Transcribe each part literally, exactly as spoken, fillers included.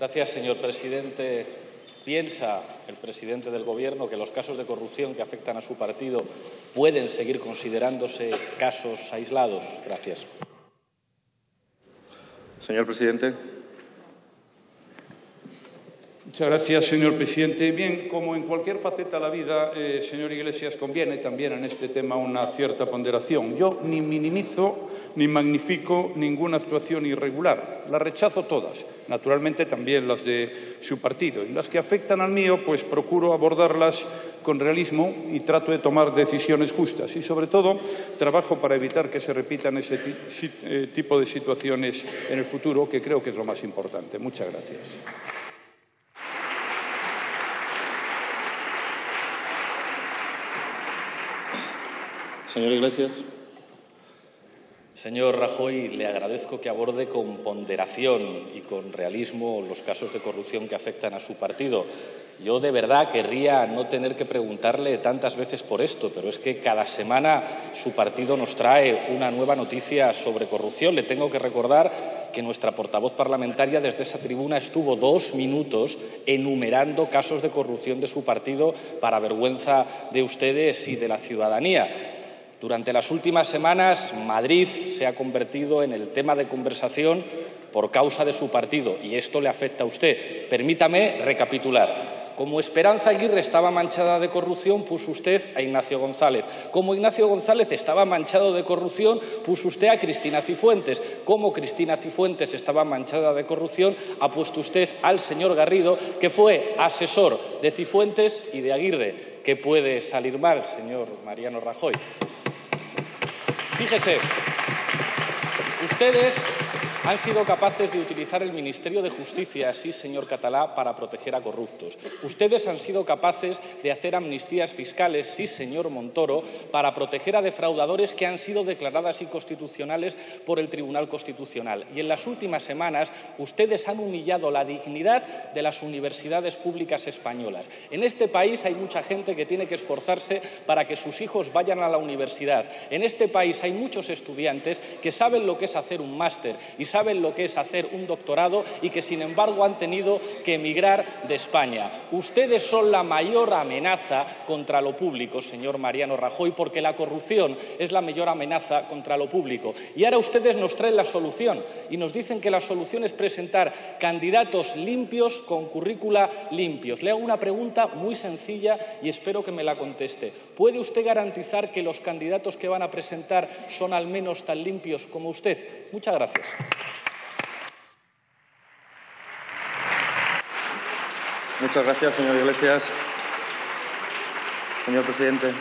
Gracias, señor presidente. ¿Piensa el presidente del Gobierno que los casos de corrupción que afectan a su partido pueden seguir considerándose casos aislados? Gracias. Señor presidente. Muchas gracias, señor presidente. Bien, como en cualquier faceta de la vida, eh, señor Iglesias, conviene también en este tema una cierta ponderación. Yo ni minimizo ni magnifico ninguna actuación irregular. Las rechazo todas, naturalmente también las de su partido. Y las que afectan al mío, pues procuro abordarlas con realismo y trato de tomar decisiones justas. Y, sobre todo, trabajo para evitar que se repitan ese tipo de situaciones en el futuro, que creo que es lo más importante. Muchas gracias. Señor Iglesias. Señor Rajoy, le agradezco que aborde con ponderación y con realismo los casos de corrupción que afectan a su partido. Yo de verdad querría no tener que preguntarle tantas veces por esto, pero es que cada semana su partido nos trae una nueva noticia sobre corrupción. Le tengo que recordar que nuestra portavoz parlamentaria desde esa tribuna estuvo dos minutos enumerando casos de corrupción de su partido para vergüenza de ustedes y de la ciudadanía. Durante las últimas semanas, Madrid se ha convertido en el tema de conversación por causa de su partido, y esto le afecta a usted. Permítame recapitular. Como Esperanza Aguirre estaba manchada de corrupción, puso usted a Ignacio González. Como Ignacio González estaba manchado de corrupción, puso usted a Cristina Cifuentes. Como Cristina Cifuentes estaba manchada de corrupción, ha puesto usted al señor Garrido, que fue asesor de Cifuentes y de Aguirre. ¿Qué puede salir mal, señor Mariano Rajoy? Fíjese, ustedes han sido capaces de utilizar el Ministerio de Justicia, sí, señor Catalá, para proteger a corruptos. Ustedes han sido capaces de hacer amnistías fiscales, sí, señor Montoro, para proteger a defraudadores que han sido declaradas inconstitucionales por el Tribunal Constitucional. Y en las últimas semanas ustedes han humillado la dignidad de las universidades públicas españolas. En este país hay mucha gente que tiene que esforzarse para que sus hijos vayan a la universidad. En este país hay muchos estudiantes que saben lo que es hacer un máster y saben lo que es hacer un doctorado y que, sin embargo, han tenido que emigrar de España. Ustedes son la mayor amenaza contra lo público, señor Mariano Rajoy, porque la corrupción es la mayor amenaza contra lo público. Y ahora ustedes nos traen la solución y nos dicen que la solución es presentar candidatos limpios con currícula limpios. Le hago una pregunta muy sencilla y espero que me la conteste. ¿Puede usted garantizar que los candidatos que van a presentar son al menos tan limpios como usted? Muchas gracias. Muchas gracias, señor Iglesias. Señor presidente.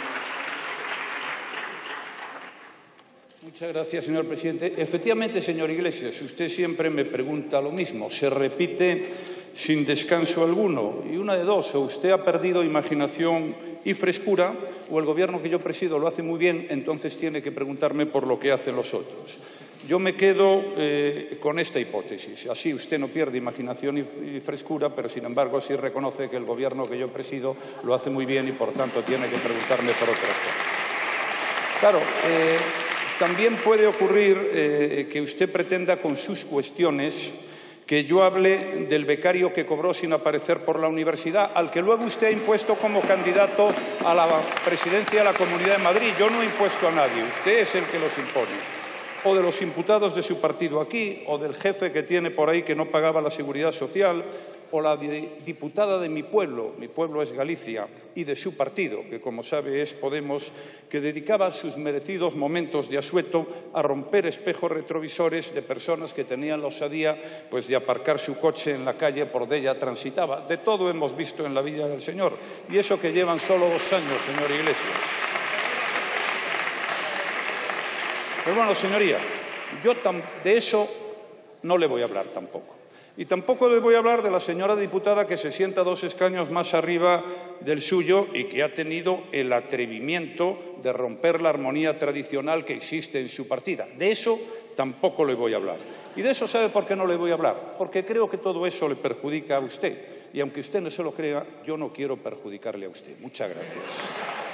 Muchas gracias, señor presidente. Efectivamente, señor Iglesias, usted siempre me pregunta lo mismo. Se repite sin descanso alguno. Y una de dos, o usted ha perdido imaginación y frescura, o el Gobierno que yo presido lo hace muy bien, entonces tiene que preguntarme por lo que hacen los otros. Yo me quedo eh, con esta hipótesis. Así usted no pierde imaginación y, y frescura, pero sin embargo sí reconoce que el Gobierno que yo presido lo hace muy bien y, por tanto, tiene que preguntarme por otras cosas. Claro, eh, también puede ocurrir eh, que usted pretenda con sus cuestiones que yo hable del becario que cobró sin aparecer por la universidad, al que luego usted ha impuesto como candidato a la presidencia de la Comunidad de Madrid. Yo no he impuesto a nadie, usted es el que los impone. O de los imputados de su partido aquí, o del jefe que tiene por ahí que no pagaba la seguridad social, o la diputada de mi pueblo, mi pueblo es Galicia, y de su partido, que como sabe es Podemos, que dedicaba sus merecidos momentos de asueto a romper espejos retrovisores de personas que tenían la osadía pues, de aparcar su coche en la calle por donde ella transitaba. De todo hemos visto en la vida del señor, y eso que llevan solo dos años, señor Iglesias. Pero bueno, señoría, yo de eso no le voy a hablar tampoco. Y tampoco le voy a hablar de la señora diputada que se sienta dos escaños más arriba del suyo y que ha tenido el atrevimiento de romper la armonía tradicional que existe en su partida. De eso tampoco le voy a hablar. Y de eso, ¿sabe por qué no le voy a hablar? Porque creo que todo eso le perjudica a usted. Y aunque usted no se lo crea, yo no quiero perjudicarle a usted. Muchas gracias.